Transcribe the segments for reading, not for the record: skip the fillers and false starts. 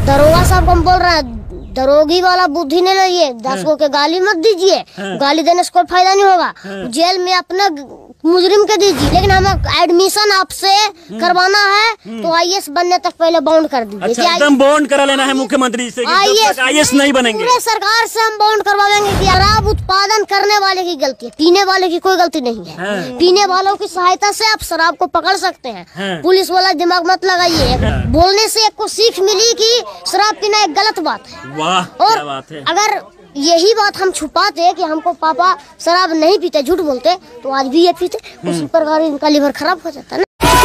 दरोगा साहब हम बोल रहे हैं, दरोगी वाला बुद्धि नहीं लगिए, 10 को के गाली मत दीजिए। गाली देने से कोई फायदा नहीं होगा। जेल में अपना मुजरिम के दीजिए, लेकिन हमें एडमिशन आपसे करवाना है तो आईएएस बनने तक पहले बॉन्ड कर दीजिए। अच्छा, एकदम बॉन्ड करा लेना है मुख्यमंत्री से, आईएएस नहीं बनेंगे। पूरे सरकार से हम बॉन्ड करवाएंगे कि शराब उत्पादन करने वाले की गलती है, पीने वाले की कोई गलती नहीं है। पीने वालों की सहायता से आप शराब को पकड़ सकते हैं। पुलिस वाला दिमाग मत लगाइए। बोलने से एक को सीख मिली कि शराब पीना एक गलत बात है। वाह, क्या बात है। अगर यही बात हम छुपाते कि हमको पापा शराब नहीं पीते, झूठ बोलते, तो आज भी ये पीते, उसी प्रकार इनका लीवर खराब हो जाता है ना।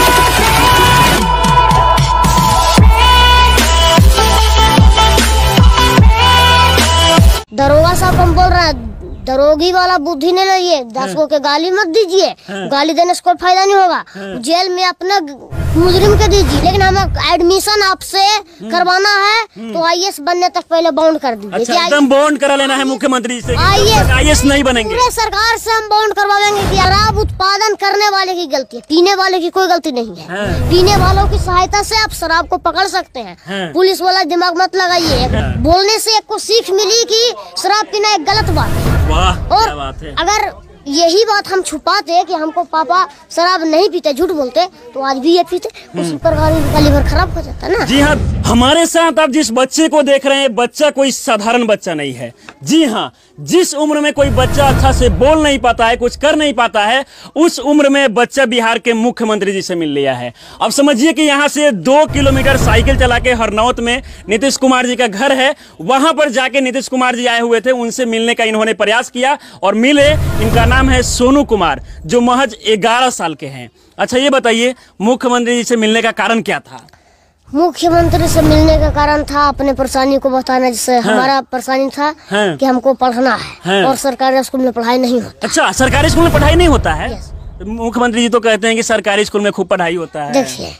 दरोगा साहब हम बोल रहे हैं, दरोगी वाला बुद्धि नहीं लगिए, 10 को के गाली मत दीजिए। गाली देने से कोई फायदा नहीं होगा। जेल में अपना मुजरिम के दीजिए, लेकिन हमें एडमिशन आपसे करवाना है तो आईएएस बनने तक पहले बॉन्ड कर दीजिए। अच्छा, एकदम बॉन्ड करा लेना है मुख्यमंत्री से, आईएएस नहीं बनेंगे। पूरे सरकार से हम बॉन्ड करवाएंगे कि शराब उत्पादन करने वाले की गलती है, पीने वाले की कोई गलती नहीं है। पीने वालों की सहायता से आप शराब को पकड़ सकते हैं। पुलिस वाला दिमाग मत लगाइए। बोलने से एक को सीख मिली कि शराब पीना एक गलत बात है। वाह, और क्या बात है। अगर यही बात हम छुपाते कि हमको पापा शराब नहीं पीते, झूठ बोलते, तो आज भी ये पीते, उसी प्रकार इनका लीवर खराब हो जाता है ना। जी हाँ, हमारे साथ आप जिस बच्चे को देख रहे हैं, बच्चा कोई साधारण बच्चा नहीं है। जी हाँ, जिस उम्र में कोई बच्चा अच्छा से बोल नहीं पाता है, कुछ कर नहीं पाता है, उस उम्र में बच्चा बिहार के मुख्यमंत्री जी से मिल लिया है। अब समझिए कि यहाँ से 2 किलोमीटर साइकिल चला के हरनौत में नीतीश कुमार जी का घर है, वहां पर जाके नीतीश कुमार जी आए हुए थे, उनसे मिलने का इन्होंने प्रयास किया और मिले। इनका नाम है सोनू कुमार, जो महज 11 साल के हैं। अच्छा, ये बताइए, मुख्यमंत्री जी से मिलने का कारण क्या था? मुख्यमंत्री से मिलने का कारण था अपने परेशानी को बताना, जिससे हमारा परेशानी था कि हमको पढ़ना है और सरकारी स्कूल में पढ़ाई नहीं होता। अच्छा, सरकारी स्कूल में पढ़ाई नहीं होता है? मुख्यमंत्री जी तो कहते हैं कि सरकारी स्कूल में खूब पढ़ाई होता है। देखिए,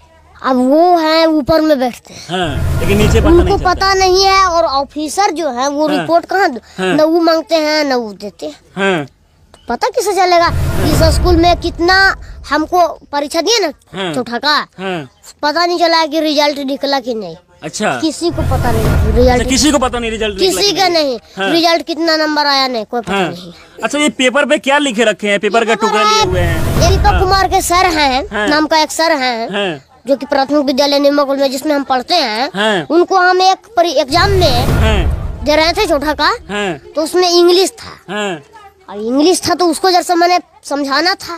अब वो है ऊपर में बैठते हैं, लेकिन नीचे उनको पता नहीं है। और ऑफिसर जो है वो रिपोर्ट कहाँ न वो मांगते हैं न वो देते हैं। पता किसे चलेगा इस स्कूल में कितना हमको परीक्षा दिए ना चौथा का, पता नहीं चला कि रिजल्ट निकला कि नहीं। अच्छा, किसी को पता नहीं रिजल्ट, किसी को पता नहीं रिजल्ट, किसी का नहीं रिजल्ट कितना नंबर आया नहीं, कोई पता नहीं। अच्छा, ये पेपर पे क्या लिखे रखे हैं? पेपर का टुकड़ा लिए हुए हैं। दीपक कुमार के सर हैं, नाम का एक सर हैं, जो कि प्राथमिक विद्यालय नीमकुल में जिसमें हम पढ़ते हैं, उनको हम एक एग्जाम में दे रहे थे चौथा का, तो उसमें इंग्लिश था और इंग्लिश था तो उसको जैसे मैंने समझाना था,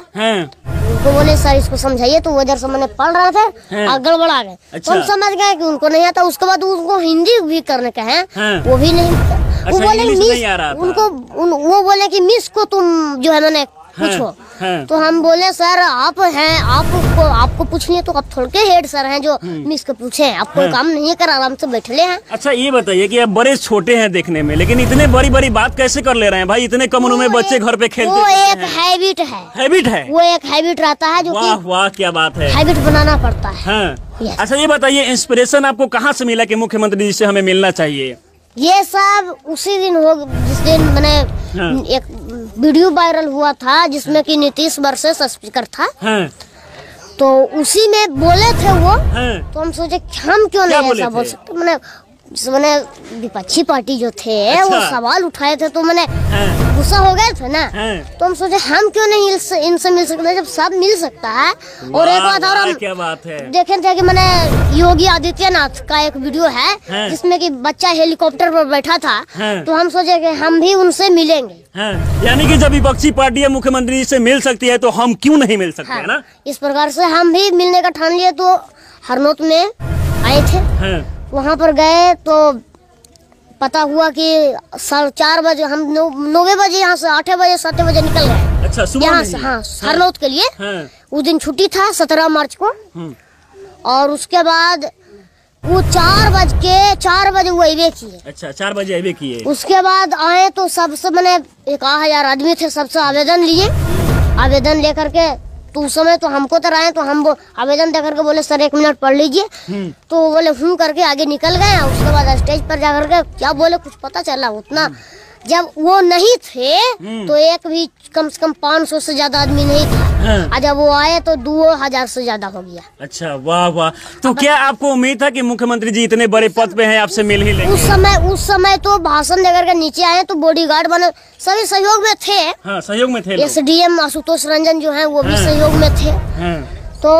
उनको बोले सर इसको समझाइए, तो वो जैसे मैंने पढ़ रहे थे और गड़बड़ा गए। तो हम समझ गए कि उनको नहीं आता। उसके बाद उनको हिंदी भी करने का है, वो भी नहीं। वो बोले मिस, उनको वो बोले कि मिस को तुम जो है मैंने पूछो। तो हम बोले सर आप हैं, आपको पूछिए, तो आप थोड़े के हेड सर हैं जो मिस को पूछे, आप कोई काम नहीं कर, आराम से बैठे हैं। अच्छा, ये बताइए कि आप बड़े छोटे हैं देखने में, लेकिन इतने बड़ी बड़ी बात कैसे कर ले रहे हैं भाई? इतने कम उम्र में बच्चे घर पे खेलते हैं। वो एक हैबिट है, वो एक हैबिट रहता है जो वाह वाह, क्या बात है, हैबिट बनाना पड़ता है। अच्छा, ये बताइए, इंस्पिरेशन आपको कहाँ से मिला कि मुख्यमंत्री जी से हमें मिलना चाहिए? ये सब उसी दिन हो, जिस दिन मैंने एक वीडियो वायरल हुआ था जिसमें कि नीतीश वर्सेस स्पीकर था, तो उसी में बोले थे वो। तो हम सोचे हम क्यों नहीं ऐसा बोल सकते। मैंने विपक्षी पार्टी जो थे वो सवाल उठाए थे, तो मैंने गुस्सा हो गए थे ना, तो हम सोचे हम क्यों नहीं इनसे मिल सकते जब सब मिल सकता है। और एक बात और हम क्या बात है, देखे थे कि मैंने योगी आदित्यनाथ का एक वीडियो है जिसमें कि बच्चा हेलीकॉप्टर पर बैठा था, तो हम सोचे कि हम भी उनसे मिलेंगे। यानी कि जब विपक्षी पार्टी मुख्यमंत्री से मिल सकती है तो हम क्यों नहीं मिल सकते, है ना? इस प्रकार से हम भी मिलने का ठान लिए। तो हरनौत में आए थे, वहाँ पर गए तो पता हुआ कि 4:30 बजे, हम 9 बजे यहाँ से 8 बजे 7 बजे निकल गए। अच्छा, यहाँ से हरनौत के लिए। उस दिन छुट्टी था 17 मार्च को। और उसके बाद वो 4 बजे वो अवे किए। अच्छा, 4 बजे अवे किए। उसके बाद आए तो सबसे मैंने 1000 आदमी थे, सबसे आवेदन लिए। आवेदन लेकर के तो उस समय तो हमको तो आए, तो हम आवेदन दे करके बोले सर 1 मिनट पढ़ लीजिए। तो बोले करके आगे निकल गए। उसके बाद स्टेज पर जाकर के क्या बोले कुछ पता चला उतना जब वो नहीं थे तो एक भी कम से कम 500 से ज्यादा आदमी नहीं था। और जब वो आए तो 2000 से ज्यादा हो गया। अच्छा, वाह वाह। तो क्या आपको उम्मीद था कि मुख्यमंत्री जी इतने बड़े पद पे हैं, आपसे मिल ही लेंगे? उस समय तो भाषण देकर के नीचे आए तो बॉडीगार्ड बने, सभी सहयोग में थे। हाँ, सहयोग में थे। SDM आशुतोष रंजन जो है वो भी सहयोग में थे। तो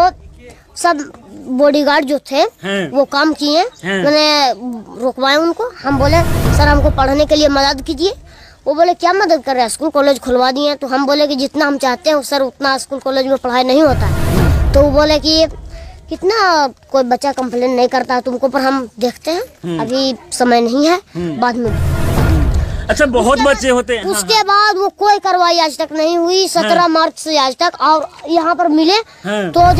सब बॉडीगार्ड जो थे वो काम किए, मैंने रुकवाए उनको। हम बोले सर हमको पढ़ने के लिए मदद कीजिए। वो बोले क्या मदद कर रहे हैं, स्कूल कॉलेज खुलवा दिए। तो हम बोले कि जितना हम चाहते हैं सर उतना स्कूल कॉलेज में पढ़ाई नहीं होता है। तो वो बोले कि कितना कोई बच्चा कंप्लेन नहीं करता है तुमको, पर हम देखते हैं, अभी समय नहीं है, बाद में। अच्छा, बहुत बच्चे होते हैं। उसके बाद वो कोई कार्रवाई आज तक नहीं हुई, 17 मार्च से आज तक। और यहाँ पर मिले तो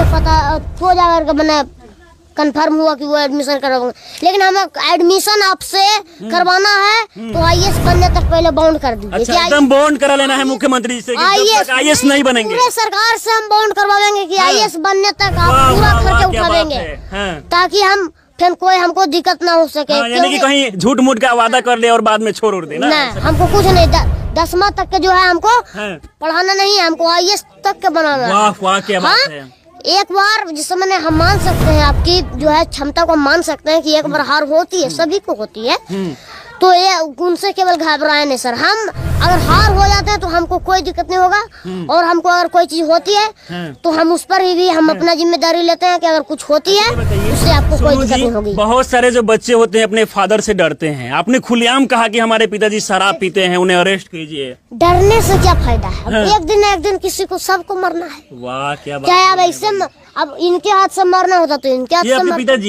जाकर के मैंने कंफर्म हुआ कि वो एडमिशन करवाऊंगा। लेकिन हमें एडमिशन आपसे करवाना है तो IAS बनने तक पहले बॉन्ड कर दीजिए। अच्छा, एकदम बॉन्ड करा लेना है मुख्यमंत्री से कि जब तक IAS नहीं बनेंगे। पूरे सरकार से हम बॉन्ड करवाएंगे कि IAS बनने तक आप पूरा खर्चा उठाएंगे, ताकि हम फिर कोई हमको दिक्कत ना हो सके। यानी कि कहीं झूठ मूठ का वादा कर ले और बाद में छोड़ उड़ देना। हमको कुछ नहीं, 10वां तक के जो है हमको पढ़ाना नहीं है, हमको IAS तक के बनाना है। वाह वाह, क्या बात है। एक बार जिस समय हम मान सकते हैं, आपकी जो है क्षमता को मान सकते हैं कि एक बार हार होती है, सभी को होती है। तो ये उनसे केवल घबराए नहीं सर। हम अगर हार हो जाते हैं तो हमको कोई दिक्कत नहीं होगा, और हमको अगर कोई चीज होती है तो हम उस पर भी हम अपना जिम्मेदारी लेते हैं कि अगर कुछ होती है उससे आपको कोई दिक्कत नहीं होगी। बहुत सारे जो बच्चे होते हैं अपने फादर से डरते हैं। आपने खुलेआम कहा कि हमारे पिताजी शराब पीते हैं, उन्हें अरेस्ट कीजिए। डरने से क्या फायदा है? एक दिन किसी को सबको मरना है। वाह, क्या बात। क्या अब ऐसे अब इनके हाथ से मरना होता तो इनके हाथ से पिताजी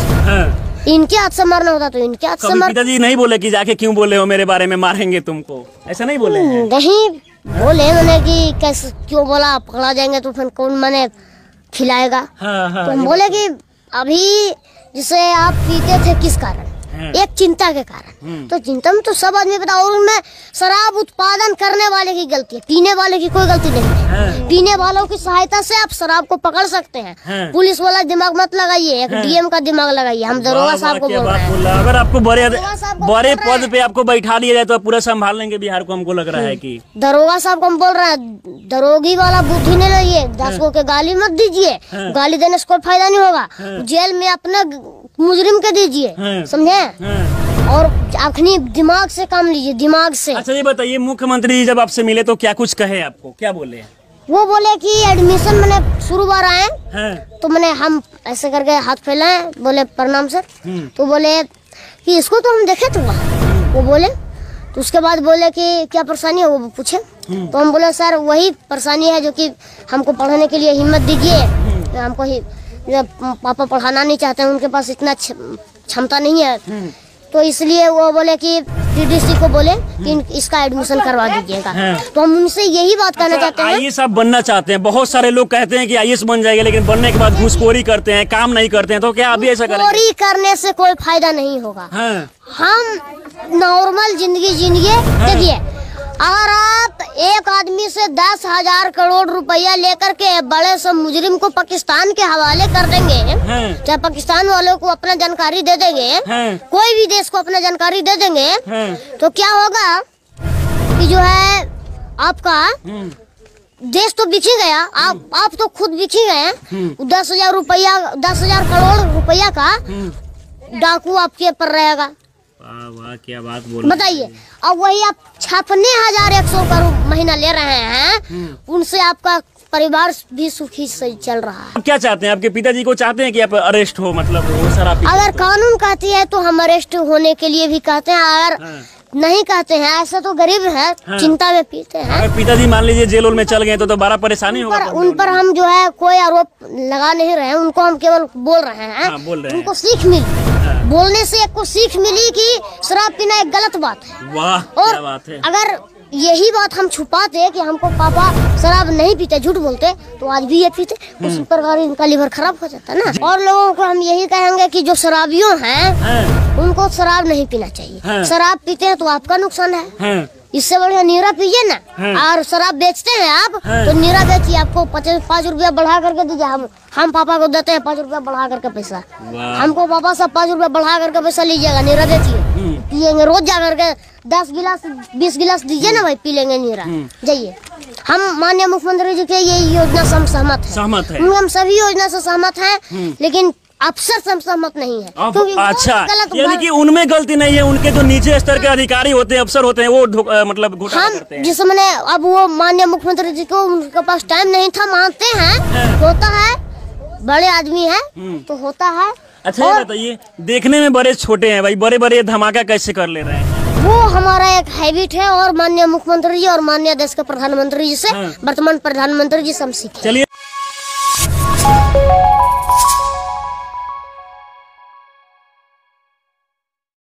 है, इनके हाथ से मरना होता तो इनके हाथ से मर। पिताजी नहीं बोले कि जाके क्यों बोले हो मेरे बारे में, मारेंगे तुमको, ऐसा नहीं बोले? नहीं बोले मैंने कि कैसे क्यों बोला, पकड़ा जाएंगे तो फिर कौन मैंने खिलाएगा। तो हम बोले कि अभी जिसे आप पीते थे किस कारण, एक चिंता के कारण। तो चिंता में तो सब आदमी बता, और उनमें शराब उत्पादन करने वाले की गलती है, पीने वाले की कोई गलती नहीं है। पीने वालों की सहायता से आप शराब को पकड़ सकते हैं। पुलिस वाला दिमाग मत लगाइए, एक DM का दिमाग लगाइए। हम दरोगा साहब को बोल रहे हैं, अगर आपको बड़े पद पे आपको बैठा दिया जाए तो पूरा संभाल लेंगे बिहार को, हमको लग रहा है कि। दरोगा साहब को हम बोल रहे हैं, दरोगी वाला बुद्धि नहीं लाइए, 10 को के गाली मत दीजिए। गाली देने से कोई फायदा नहीं होगा, जेल में अपना मुजरिम के दीजिए, समझे? और अपनी दिमाग से काम लीजिए, दिमाग से। अच्छा, ये बताइए, मुख्यमंत्री जब आपसे मिले तो क्या कुछ कहे आपको, क्या बोले? वो बोले कि एडमिशन मैंने शुरू बार आए तो मैंने हम ऐसे करके हाथ फैलाए, बोले प्रणाम सर। तो बोले कि इसको तो हम देखे थे वहाँ। वो बोले तो उसके बाद बोले कि क्या परेशानी है, वो पूछे। तो हम बोले सर वही परेशानी है जो कि हमको पढ़ने के लिए हिम्मत दीजिए। हमको पापा पढ़ाना नहीं चाहते हैं, उनके पास इतना क्षमता नहीं है, तो इसलिए वो बोले कि DDC को बोले कि इसका एडमिशन करवा दीजिएगा। तो हम उनसे यही बात कहना चाहते हैं। IAS आप बनना चाहते हैं, बहुत सारे लोग कहते हैं कि IAS बन जाएगा, लेकिन बनने के बाद घूसखोरी करते हैं, काम नहीं करते हैं, तो क्या आप भी ऐसा करेंगे? घूसखोरी करने से कोई फायदा नहीं होगा। हम नॉर्मल जिंदगी जिएंगे। देखिए, अगर आप एक आदमी से 10,000 करोड़ रुपया लेकर के बड़े से मुजरिम को पाकिस्तान के हवाले कर देंगे, चाहे पाकिस्तान वालों को अपना जानकारी दे देंगे, कोई भी देश को अपना जानकारी दे देंगे, तो क्या होगा कि जो है आपका देश तो बिक ही गया, आप तो खुद बिक ही गए। 10,000 करोड़ रुपया का डाकू आपके पर रहेगा। वाह, क्या बात बोल। बताइए, अब वही आप 56,100 करोड़ महीना ले रहे हैं, उनसे आपका परिवार भी सुखी से चल रहा है। आप क्या चाहते हैं? आपके पिताजी को चाहते हैं कि आप अरेस्ट हो, मतलब वो शराब? अगर कानून कहती है तो हम अरेस्ट होने के लिए भी कहते हैं, अगर नहीं कहते हैं, ऐसा तो गरीब है, चिंता में पीते हैं। अगर पिताजी मान लीजिए जेल में चल गए तो बड़ा परेशानी होगा। उन पर हम जो है कोई आरोप लगा नहीं रहे हैं, उनको हम केवल बोल रहे हैं। उनको सीख मिली, बोलने से एक को सीख मिली कि शराब पीना एक गलत बात है। वाह, क्या बात है। अगर यही बात हम छुपाते कि हमको पापा शराब नहीं पीते, झूठ बोलते, तो आज भी ये पीते, उस प्रकार इनका लिवर खराब हो जाता ना। और लोगों को हम यही कहेंगे कि जो शराबियों हैं उनको शराब नहीं पीना चाहिए। शराब पीते हैं तो आपका नुकसान है, इससे बढ़िया नीरा पीजिए ना। और शराब बेचते हैं आप तो नीरा बेचिए, आपको 5 रुपया बढ़ा करके दीजिए। हम पापा को देते हैं 5 रुपया बढ़ा करके पैसा। हमको पापा सब 5 रुपया बढ़ा करके पैसा लीजिएगा, नीरा बेचिए, पियेंगे रोज जा करके 10 गिलास 20 गिलास दीजिए ना भाई, पी लेंगे नीरा। जाइए, हम माननीय मुख्यमंत्री जी के ये योजना से हम सहमत है। हम सभी योजना से सहमत हैं, लेकिन अफसर से सहमत नहीं है। अच्छा, यानी कि उनमें गलती नहीं है, उनके जो नीचे स्तर के अधिकारी होते हैं, अफसर होते हैं, वो मतलब घोटाला करते हैं। जिस मैंने अब वो माननीय मुख्यमंत्री जी को उनके पास टाइम नहीं था, मानते हैं होता है, बड़े आदमी है तो होता है। अच्छा ये बताइए, देखने में बड़े छोटे हैं भाई, बड़े बड़े धमाका कैसे कर ले रहे हैं? वो हमारा एक हैबिट है और माननीय मुख्यमंत्री जी और माननीय देश के प्रधानमंत्री जी से, वर्तमान प्रधानमंत्री जी से हम सीखे। चलिए।